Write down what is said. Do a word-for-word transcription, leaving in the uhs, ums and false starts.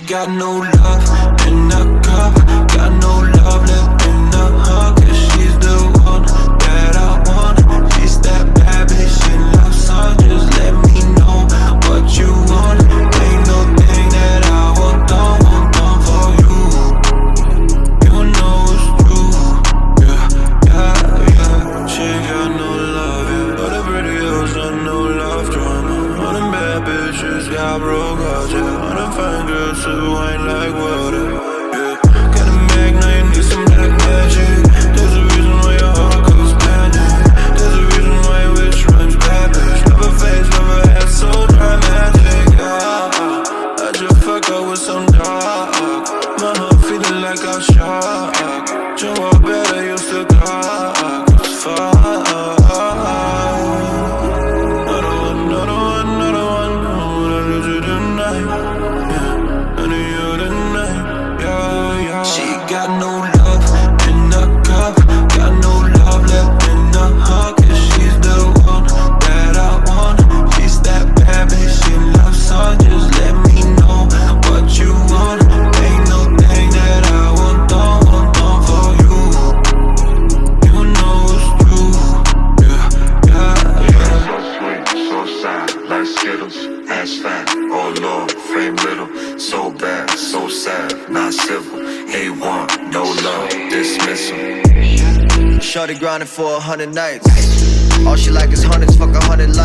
got no love in the cup, got no love left in the hug. Cause she's the one that I want. She's that bad bitch in love song. Just let me know what you want. Ain't no thing that I want done, want done for you. You know it's true. Yeah, yeah, yeah. She got no love, yeah. All the pretty hoes got no love drama. All them bad bitches got broke hearts, yeah. All them fine girls who ain't like water, yeah. Got a mag, now you need some black magic. There's a reason why your heart goes panic. There's a reason why your wish runs bad bitch. Never face, never had so dramatic, yeah. I just fuck up with some dog. My heart feeling like I'm shocked. You are better, you still got it's fine. Got no love in the cup, got no love left in the hug. Cause she's the one that I want. She's that bad bitch in love song. Just let me know what you want. Ain't no thing that I want done, want done for you. You know it's true. Yeah, yeah, yeah. So sweet, so sad, like Skittles, ass fat, oh Lord, frame little. So bad, so sad, not civil. A one, no love, dismissal. Shorty grinding for a hundred nights. All she like is hundreds, fuck a hundred life.